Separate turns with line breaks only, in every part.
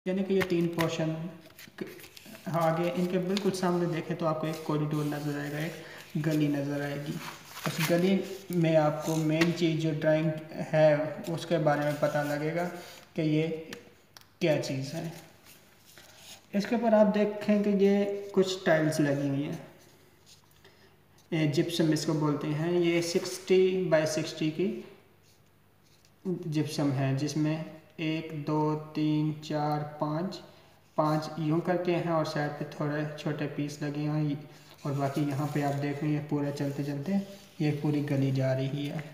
यानी कि ये तीन पोर्शन आगे इनके बिल्कुल सामने देखें तो आपको एक कॉरिडोर नज़र आएगा, एक गली नज़र आएगी। उस गली में आपको मेन चीज़ जो ड्राइंग है उसके बारे में पता लगेगा कि ये क्या चीज़ है। इसके ऊपर आप देखें कि ये कुछ टाइल्स लगी हुई हैं, जिप्सम इसको बोलते हैं। ये 60 बाय 60 की जिप्सम है, जिसमें 1 2 3 4 5 यूँ करके हैं और साइड पे थोड़े छोटे पीस लगे हैं। और बाकी यहाँ पे आप देख रहे हैं पूरा चलते चलते ये पूरी गली जा रही है।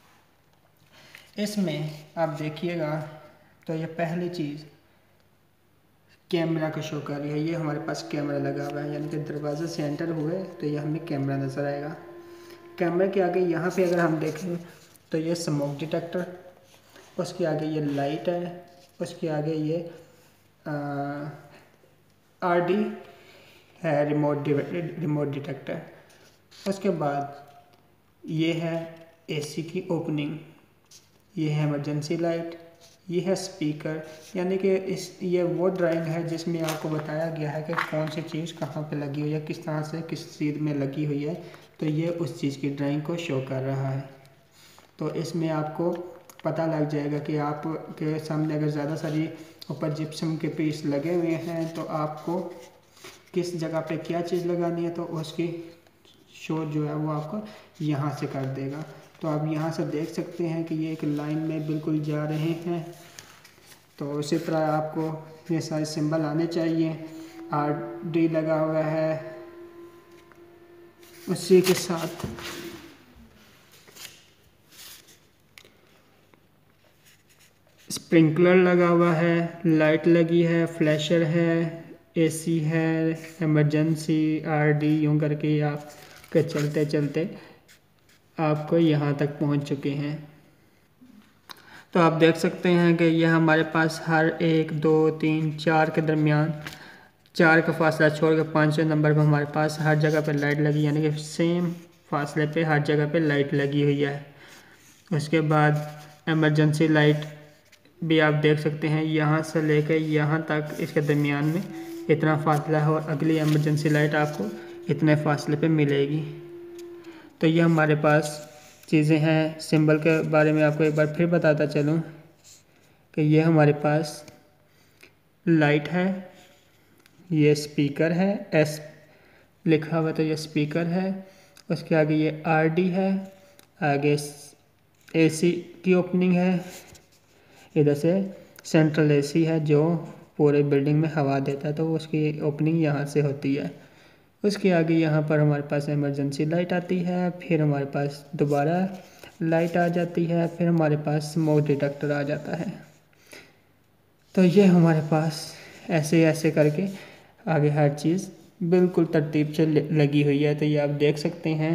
इसमें आप देखिएगा तो ये पहली चीज़ कैमरा को शो कर रही है। ये हमारे पास कैमरा लगा हुआ है, यानी कि दरवाजे से एंटर हुए तो ये हमें कैमरा नज़र आएगा। कैमरे के आगे यहाँ पे अगर हम देखें तो ये स्मोक डिटेक्टर, उसके आगे ये लाइट है, उसके आगे ये RD है, रिमोट डिटेक्टर। उसके बाद ये है AC की ओपनिंग, ये है इमरजेंसी लाइट, ये है स्पीकर। यानी कि ये वो ड्राइंग है जिसमें आपको बताया गया है कि कौन सी चीज़ कहाँ पे लगी हुई है, किस तरह से किस चीज़ में लगी हुई है। तो ये उस चीज़ की ड्राइंग को शो कर रहा है। तो इसमें आपको पता लग जाएगा कि आप के सामने अगर ज़्यादा सारी ऊपर जिप्सम के पीस लगे हुए हैं तो आपको किस जगह पे क्या चीज़ लगानी है, तो उसकी शो जो है वो आपको यहाँ से कर देगा। तो आप यहाँ से देख सकते हैं कि ये एक लाइन में बिल्कुल जा रहे हैं। तो उसी तरह आपको ये सारे सिंबल आने चाहिए। RD लगा हुआ है, उसी के साथ स्प्रिंकलर लगा हुआ है, लाइट लगी है, फ्लैशर है, AC है, इमरजेंसी, RD यूँ करके आप के चलते चलते आपको यहाँ तक पहुँच चुके हैं। तो आप देख सकते हैं कि यह हमारे पास हर 1 2 3 4 के दरमियान 4 का फासला छोड़ के 5वें नंबर पर हमारे पास हर जगह पर लाइट लगी, यानी कि सेम फासले पे हर जगह पे लाइट लगी हुई है। उसके बाद इमरजेंसी लाइट भी आप देख सकते हैं, यहाँ से लेकर यहाँ तक इसके दरमियान में इतना फासला है और अगली इमरजेंसी लाइट आपको इतने फासले पे मिलेगी। तो ये हमारे पास चीज़ें हैं। सिंबल के बारे में आपको एक बार फिर बताता चलूँ कि ये हमारे पास लाइट है, ये स्पीकर है, S लिखा हुआ तो ये स्पीकर है। उसके आगे ये RD है, आगे AC की ओपनिंग है, इधर से सेंट्रल AC है जो पूरे बिल्डिंग में हवा देता है, तो उसकी ओपनिंग यहाँ से होती है। उसके आगे यहाँ पर हमारे पास इमरजेंसी लाइट आती है, फिर हमारे पास दोबारा लाइट आ जाती है, फिर हमारे पास स्मोक डिटेक्टर आ जाता है। तो ये हमारे पास ऐसे ऐसे करके आगे हर चीज़ बिल्कुल तरतीब से लगी हुई है। तो ये आप देख सकते हैं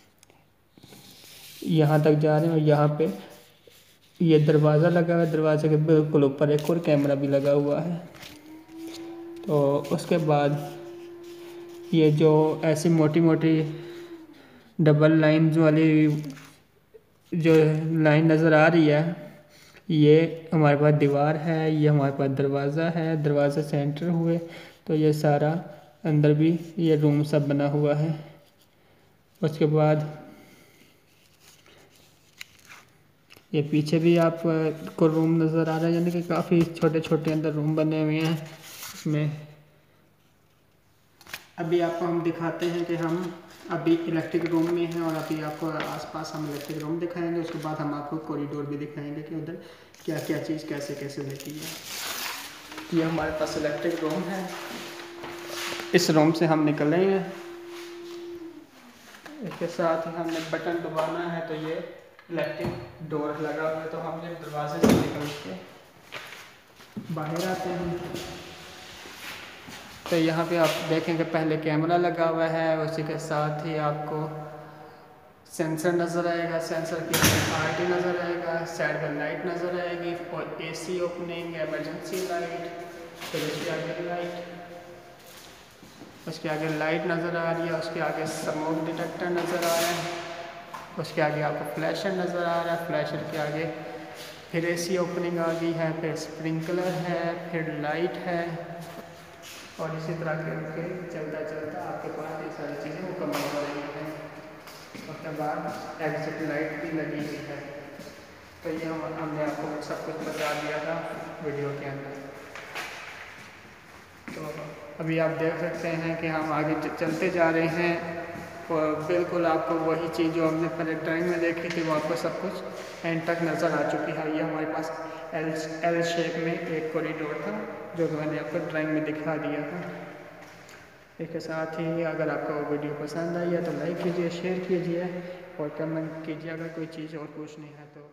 यहाँ तक जा रहे हैं और यहाँ पे ये दरवाज़ा लगा हुआ है, दरवाजे के बिल्कुल ऊपर एक और कैमरा भी लगा हुआ है। तो उसके बाद ये जो ऐसी मोटी मोटी डबल लाइन वाली जो लाइन नज़र आ रही है, ये हमारे पास दीवार है, ये हमारे पास दरवाज़ा है, दरवाज़ा से एंटर हुए तो ये सारा अंदर भी ये रूम सब बना हुआ है। उसके बाद ये पीछे भी आप को रूम नज़र आ रहा है, यानी कि काफ़ी छोटे छोटे अंदर रूम बने हुए हैं इसमें। अभी आपको हम दिखाते हैं कि हम अभी इलेक्ट्रिक रूम में हैं और अभी आपको आसपास हम इलेक्ट्रिक रूम दिखाएंगे। उसके बाद हम आपको कॉरिडोर भी दिखाएंगे कि उधर क्या क्या चीज़ कैसे कैसे रहती है। ये हमारे पास इलेक्ट्रिक रूम है, इस रूम से हम निकल रहे हैं। इसके साथ ही हमने बटन दबाना है तो ये इलेक्ट्रिक डोर लगा हुआ है, तो हम ये दरवाजे से निकल के बाहर आते हैं। तो यहाँ पे आप देखेंगे पहले कैमरा लगा हुआ है, उसी के साथ ही आपको सेंसर नज़र आएगा, सेंसर की RD नज़र आएगा, साइड में लाइट नज़र आएगी और AC ओपनिंग, इमरजेंसी लाइट, फिर उसके आगे लाइट, उसके आगे लाइट नज़र आ रही है, उसके आगे स्मोक डिटेक्टर नज़र आ रहा है, उसके आगे आपको फ्लैशर नज़र आ रहा है, फ्लैशर के आगे फिर एसी ओपनिंग आ गई है, फिर स्प्रिंकलर है, फिर लाइट है, और इसी तरह के चलता चलता आपके पास ये सारी चीज़ें मुकम्मल हो रही हैं। उसके बाद एग्जिट लाइट भी लगी हुई है। तो ये हमने आपको सब कुछ बता दिया था वीडियो के अंदर। तो अभी आप देख सकते हैं कि हम आगे चलते जा रहे हैं और बिल्कुल आपको वही चीज़ जो हमने पहले ड्राइंग में देखी थी वो आपको सब कुछ एंड तक नज़र आ चुकी है। ये हमारे पास एल शेप में एक कॉरिडोर था जो मैंने आपको ड्राइंग में दिखा दिया था। इसके साथ ही अगर आपको वीडियो पसंद आई है तो लाइक कीजिए, शेयर कीजिए और कमेंट कीजिए अगर कोई चीज़ और पूछनी है तो।